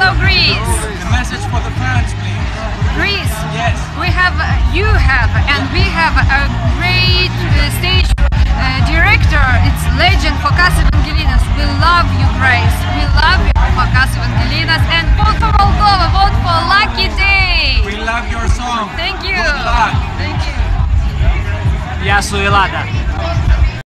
Hello, Greece. A message for the fans, please. Greece. Yes. You have, and we have a great stage director. It's legend Fokas Evangelinas. We love you, Grace. We love you, Fokas Evangelinas. And vote for Moldova. Vote for Lucky Day. We love your song. Thank you. Good luck. Thank you. Я Суелада.